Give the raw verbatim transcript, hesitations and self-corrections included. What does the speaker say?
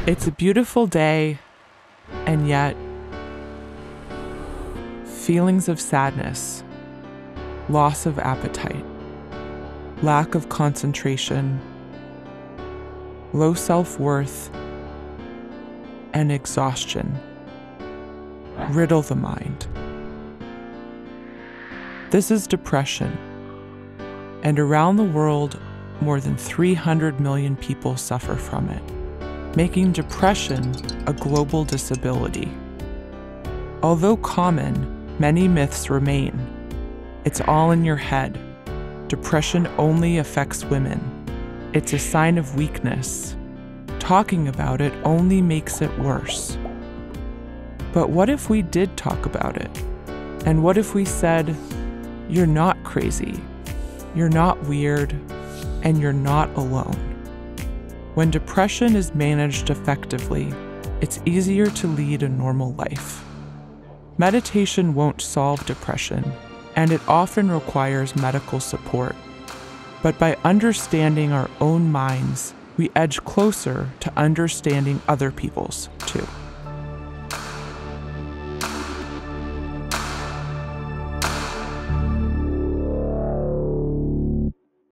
It's a beautiful day, and yet feelings of sadness, loss of appetite, lack of concentration, low self-worth, and exhaustion riddle the mind. This is depression, and around the world, more than three hundred million people suffer from it, making depression a global disability. Although common, many myths remain. It's all in your head. Depression only affects women. It's a sign of weakness. Talking about it only makes it worse. But what if we did talk about it? And what if we said, you're not crazy, you're not weird, and you're not alone? When depression is managed effectively, it's easier to lead a normal life. Meditation won't solve depression, and it often requires medical support. But by understanding our own minds, we edge closer to understanding other people's too.